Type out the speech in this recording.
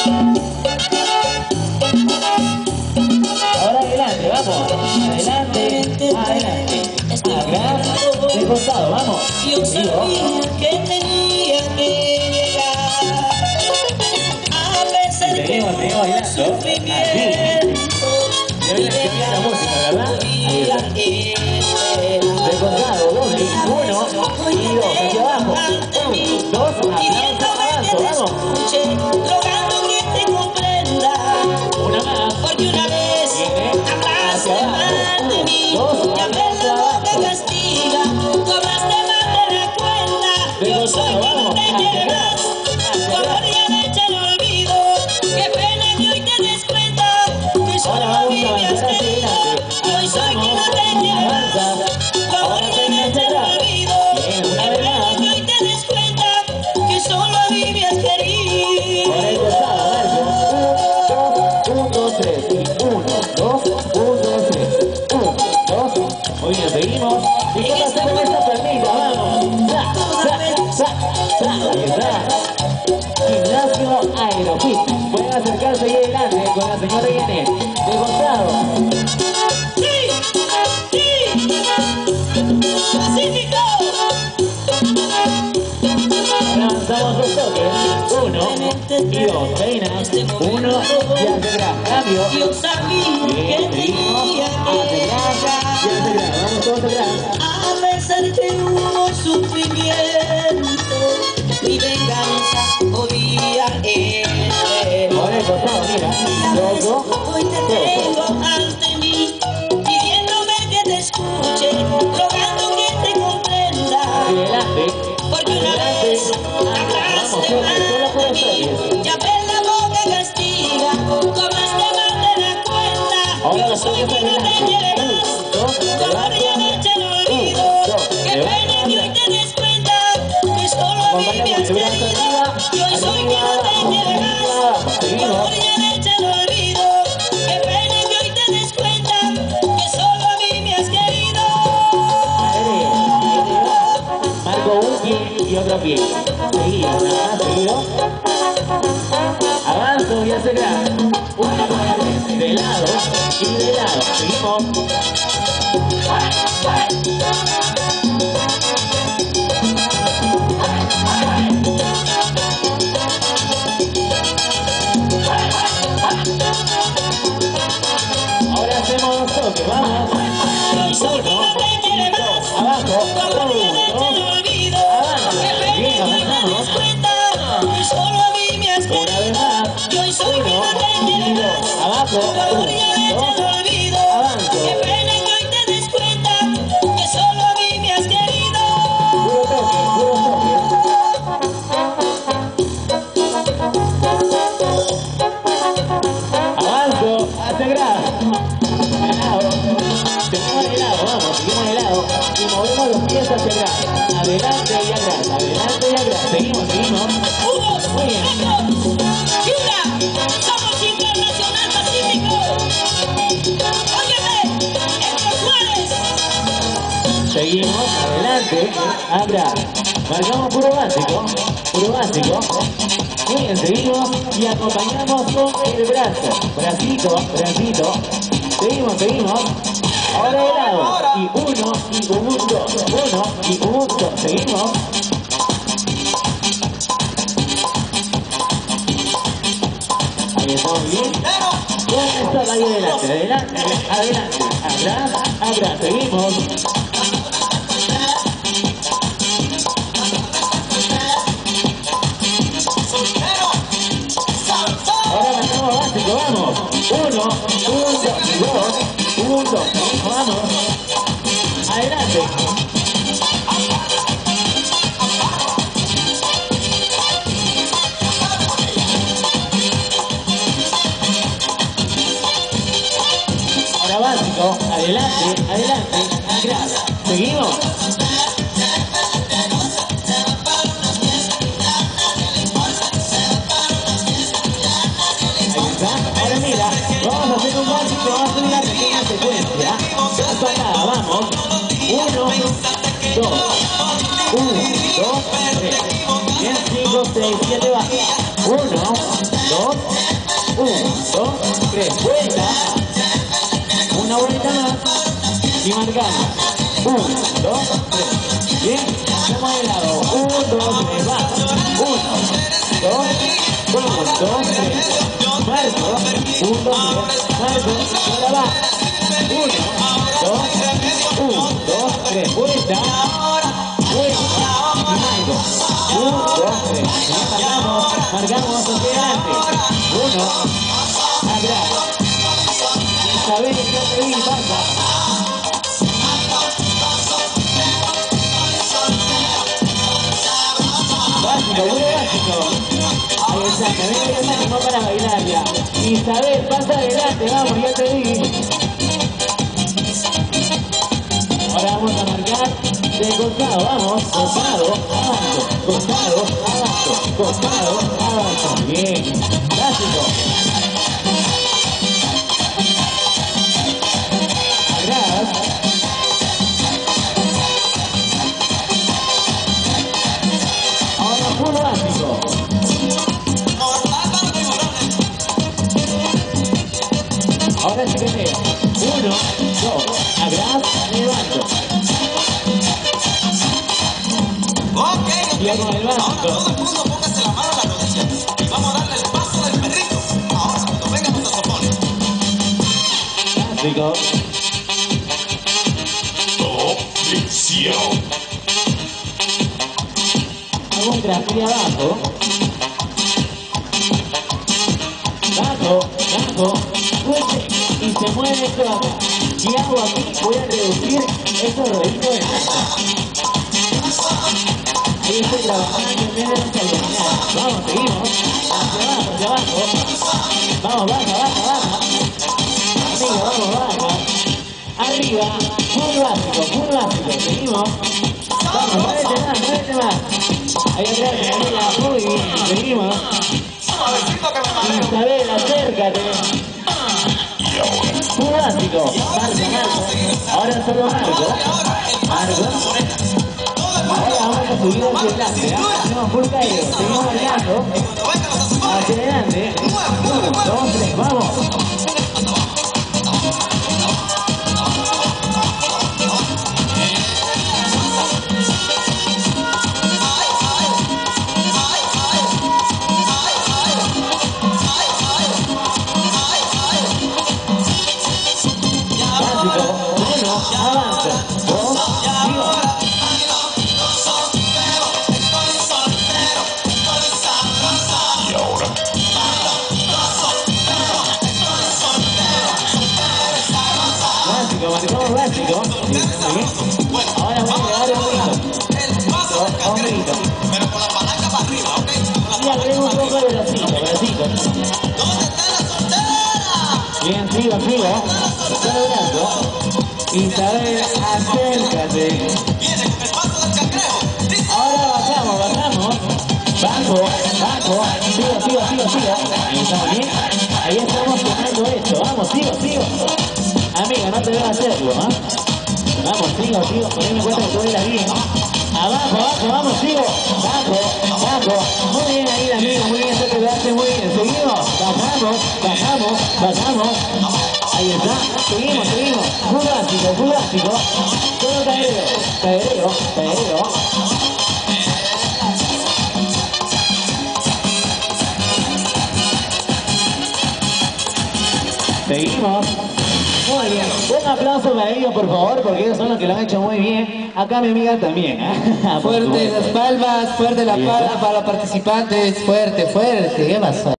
Ahora adelante, vamos. Adelante, adelante. Atrás, de costado, vamos. Yo sabía que tenía que llegar. A pesar de todo sufrimiento, la música, ¿verdad? Ahí está. De costado, doble, uno y dos, hacia abajo. Un, dos, avanzo, vamos. Rogando que te comprenda, Una más. porque una vez hablaste mal de mí, y a ver la boca castiga, cobraste más de la cuenta. Yo soy quien no te quiere más, tu amor ya me echa el olvido. Qué pena que hoy te des cuenta que solo a mí me has querido. Yo soy quien no te quiere más, tu amor ya me echa el olvido. Qué pena que hoy te des cuenta que solo a mí me has querido. Por el costado, Marco. 1, 2, 3. 1, 2, 1, 2, 3. 1, 2. Muy bien, seguimos. ¿Y qué pasa con esta pernita? Vamos. Ahí está. Gimnasio Aerofit. Pueden acercarse ahí adelante con la señora Irene. De costado. ¡Sí! ¡Sí! ¡Pacífico! Avanzamos dos toques. 1 y 2. Reina. 1 y hacia atrás. Cambio. Yo sabía que Bien, seguimos. tenía Hacia que atrás. Y hacia atrás. Vamos todos atrás. a pesar que hubo sufrimiento, mi venganza podía Por el costado, mira. Loco. hoy te tengo ante mí, pidiéndome que te escuche, rogando que te comprenda, Adelante. porque una vez hablaste mal de mí, ya ves la boca castiga, cobraste más de la cuenta. Yo soy quien no te quiere más, tu amor ya me echa el olvido. Qué pena que hoy te des cuenta que solo a mí me has querido. Yo soy quien no te quiere más, tu amor ya me echa el olvido. Qué pena que hoy te des cuenta que solo a mí me has querido. Marco un pie y otro pie. Seguido, nada más, seguido. Avanzo y hacia atrás. 1, 2, 3. De lado y de lado. Seguimos. Ahora hacemos dos toques, vamos. Yo soy quien no te quiere más, Abajo, tu amor ya me echa el olvido. Qué pena que hoy te des cuenta que solo a mí me has una vez querido. más. Yo soy quien no te quiere más, Abajo, tu amor ya me echa el olvido. Qué pena que hoy te des cuenta que solo a mí me has querido. Puro toque, puro toque. Avanzo, hacia atrás. De lado. Seguimos de lado, vamos, seguimos de lado. Y movemos los pies hacia atrás. Adelante y atrás, adelante y atrás. Seguimos, seguimos. Muy bien. ¡Yura! ¡Somos Internacional Pacífico! ¡Óyeme! ¡Héctor Suárez! Seguimos, adelante, atrás. Marcamos puro básico, puro básico. Muy bien, seguimos y acompañamos con el brazo. Bracito, bracito. Seguimos, seguimos. Ahora de lado. Y 1, y 1, 2. 1, y 1, 2. Seguimos. Ahí estamos bien. ¿Dónde está? Ahí adelante, adelante, adelante. Atrás, atrás. Seguimos. Ahora marcamos básico, vamos. 1, 2, 1, 2, vamos. Adelante. Ahora básico, adelante, adelante, atrás. Seguimos. Ahora mira, vamos a hacer un básico, vamos a hacer una pequeña secuencia. Hasta acá, vamos. 1, 2, 1, 2, 3. Bien, 5, 6, 7, va. 1, 2, 3. Vuelta. Una vuelta más. Y marcamos. 1, 2, 3. Bien. Hacemos de lado. 1, 2, 3. Vamos. 1, 2, 2, 3. Marco. 1, 2, 3. Marco. Ahora va. 1, 2, 3. Vuelta. Vuelta. Y marco. 1, 2, 3. Marcamos hacia adelante. 1. Atrás. Isabel, yo te vi, pasa. Básico, muy básico. Ahí está, me ven animó para bailar ya. Isabel, pasa adelante, vamos, ya te vi. Ahora vamos a marcar de costado, vamos, costado, abajo, costado, abajo, costado, abajo. Bien, básico. Atrás. Ahora puro básico. Ahora chiqueteo. 1, 2, atrás, levanto. Y con el básico. Todo el mundo póngase la mano a la rodilla y vamos a darle el paso del perrito. Ahora cuando venga nos opone. Básico. Objeción. Hago un traspié abajo. Bajo, bajo, fuerte y se mueve esto acá. Si hago aquí, voy a reducir estos rollitos de nada. Ahí estoy trabajando en vez de los abdominales. Vamos, seguimos. Hacia abajo, hacia abajo. Vamos, baja, baja, baja. Amigo, vamos, baja. Arriba, full básico. Seguimos. Vamos, muévete más. Ahí atrás, Isabela, muy bien. Seguimos. Isabel, acércate. Full básico. Marco. Ahora solo Marco. Ahora vamos a subir hacia adelante, hacemos full caído, seguimos marcando, hacia adelante, 1, 2, 3, vamos. Básico, 1, avanza, 2, sigo. Marcamos básico. Ahora voy a agregar hombrito. Pero con la palanca para arriba, ¿ok? Y agrego un poco de bracito. ¿Dónde está la soltera? Bien, sigo. Solo brazo. Isabel, acércate. Viene con el paso del cangrejo. Ahora bajamos. Bajo. Sigo. Ahí estamos bien. Ahí estamos tocando esto. Vamos, sigo. Amiga, no te debo hacerlo, ¿ah? Vamos, sigo. Poneme en cuenta que tú bailas bien. Abajo, vamos, sigo. Bajo. Muy bien ahí la amiga, muy bien, eso te lo hace muy bien. Seguimos. Bajamos. Ahí está. Seguimos. Full básico. Todo caereo. Seguimos. Muy bien. Un aplauso para ellos, por favor, porque ellos son los que lo han hecho muy bien. Acá mi amiga también. Fuerte las palmas, fuerte la palma para los participantes. Fuerte. ¿Qué pasó?